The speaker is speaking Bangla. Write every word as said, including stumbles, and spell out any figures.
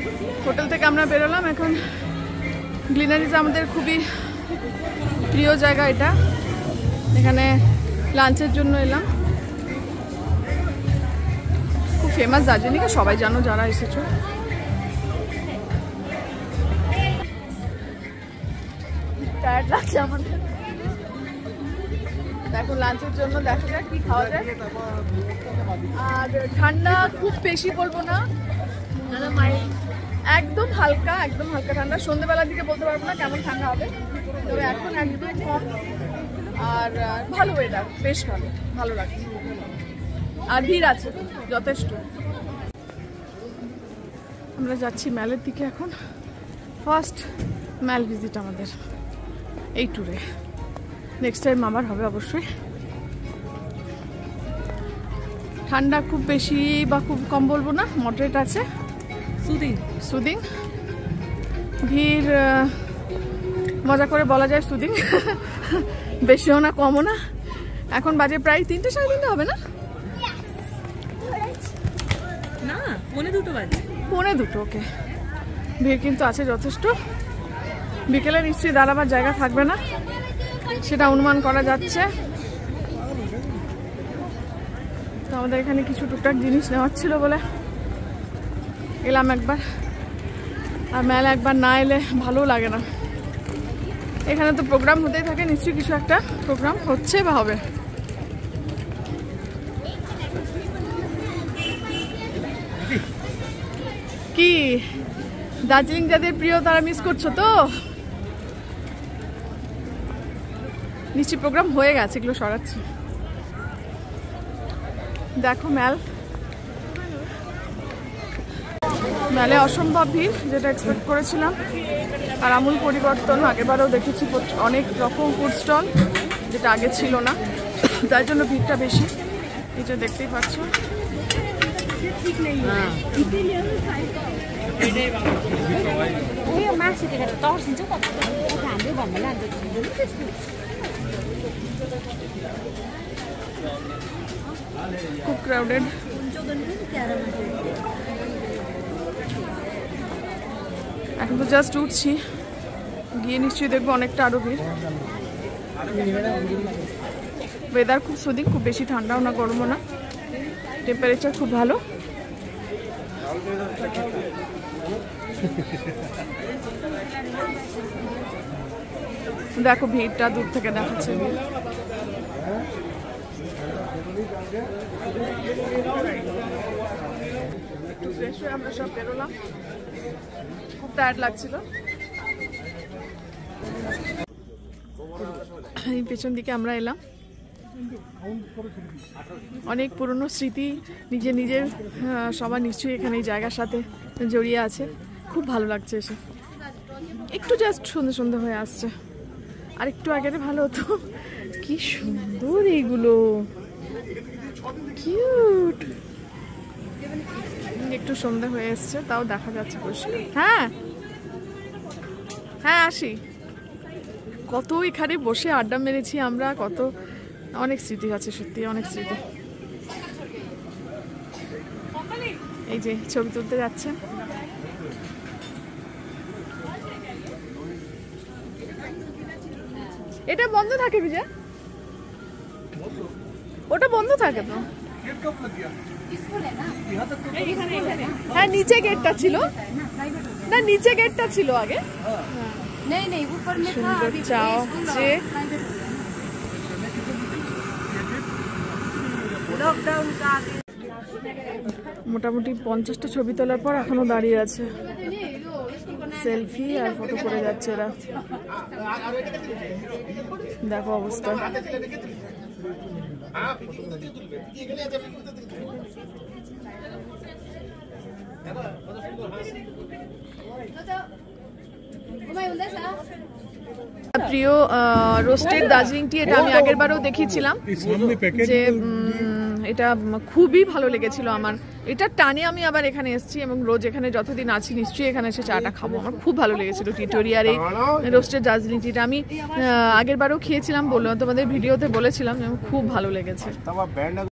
হোটেল থেকে আমরা বেরোলাম এখন গ্লিনারিজ আমাদের খুবই প্রিয় জায়গা এটা এখানে লাঞ্চের জন্য এলাম খুব ফেমাস দার্জিলিংয়ে সবাই জানো যারা এসেছো টায়ার্ড লাগছে আমাদের দেখো লাঞ্চের জন্য দেখা যাক কি খাওয়া যায় আর ঠান্ডা খুব বেশি বলবো না একদম হালকা একদম হালকা ঠান্ডা সন্ধ্যেবেলার দিকে বলতে পারবো না কেমন ঠান্ডা হবে তবে এখন একদম কম আর ভালো ওয়েদার বেশ ভালো ভালো লাগছে আর ভিড় আছে যথেষ্ট আমরা যাচ্ছি ম্যালের দিকে এখন ফার্স্ট ম্যাল ভিজিট আমাদের এই ট্যুরে নেক্সট টাইম আবার হবে অবশ্যই ঠান্ডা খুব বেশি বা খুব কম বলবো না মডারেট আছে সুদিং সুদিং ভিড় মজা করে বলা যায় সুদিং বেশিও না কমও না এখন বাজে প্রায় তিনটে সাড়ে তিনটে হবে না না পৌনে দুটো বাজে পৌনে দুটো ওকে ভিড় কিন্তু আছে যথেষ্ট বিকেলে নিশ্চয়ই দাঁড়াবার জায়গা থাকবে না সেটা অনুমান করা যাচ্ছে তো আমাদের এখানে কিছু টুকটাক জিনিস নেওয়ার ছিল বলে এলাম একবার আর মেলা একবার না এলে ভালো লাগে না এখানে তো প্রোগ্রাম হতেই থাকে নিশ্চয়ই কিছু একটা প্রোগ্রাম হচ্ছে বা হবে কি দার্জিলিং যাদের প্রিয় তারা মিস করছো তো নিশ্চয়ই প্রোগ্রাম হয়ে গেছে এগুলো সরাচ্ছি দেখো ম্যাল মেলে অসম্ভব ভিড় যেটা এক্সপেক্ট করেছিলাম আর আমূল পরিবর্তন আগেবারও দেখেছি অনেক রকম ফুড স্টল যেটা আগে ছিল না তার জন্য ভিড়টা বেশি এটা দেখতেই পাচ্ছ খুব ক্রাউডেড এখন তো জাস্ট উঠছি গিয়ে নিশ্চয়ই দেখবো অনেকটা আরো ভিড় ওয়েদার খুব সুদিং খুব বেশি ঠান্ডাও না গরমও না টেম্পারেচার খুব ভালো দেখো ভিড়টা দূর থেকে দেখাচ্ছে একটু ফ্রেশ হয়ে আমরা সব বেরোলাম খুব টায়ার্ড লাগছিল এই পেছন দিকে আমরা এলাম অনেক পুরনো স্মৃতি নিজে নিজের সবার নিশ্চয়ই এখানে এই জায়গার সাথে জড়িয়ে আছে খুব ভালো লাগছে এসে একটু জাস্ট সন্ধ্যে সন্ধ্যে হয়ে আসছে আর একটু আগে ভালো হতো কি সুন্দর এইগুলো কিউট একটু সন্ধ্যে হয়ে এসছে তাও দেখা যাচ্ছে পরিষ্কার হ্যাঁ হ্যাঁ আসি কত এখানে বসে আড্ডা মেরেছি আমরা কত অনেক স্মৃতি আছে সত্যি অনেক স্মৃতি এই যে ছবি তুলতে যাচ্ছে এটা বন্ধ থাকে বিজয় ওটা বন্ধ থাকে তো হ্যাঁ নিচে গেটটা ছিল না নিচে গেটটা ছিল আগে সুন্দর চাও যে মোটামুটি পঞ্চাশটা ছবি তোলার পর এখনো দাঁড়িয়ে আছে সেলফি আর ফটো করে যাচ্ছে এরা দেখো অবস্থা প্রিয় রোস্টেড দার্জিলিং টি এটা আমি আগের বারেও দেখিয়েছিলাম যে এটা খুবই ভালো লেগেছিল আমার এটা টানে আমি আবার এখানে এসেছি এবং রোজ এখানে যতদিন আছি নিশ্চয়ই এখানে এসে চাটা খাবো আমার খুব ভালো লেগেছিল টিটোরিয়ার এই রোস্টেড দার্জিলিং টিটা আমি আগের বারেও খেয়েছিলাম বললাম তোমাদের ভিডিওতে বলেছিলাম খুব ভালো লেগেছে।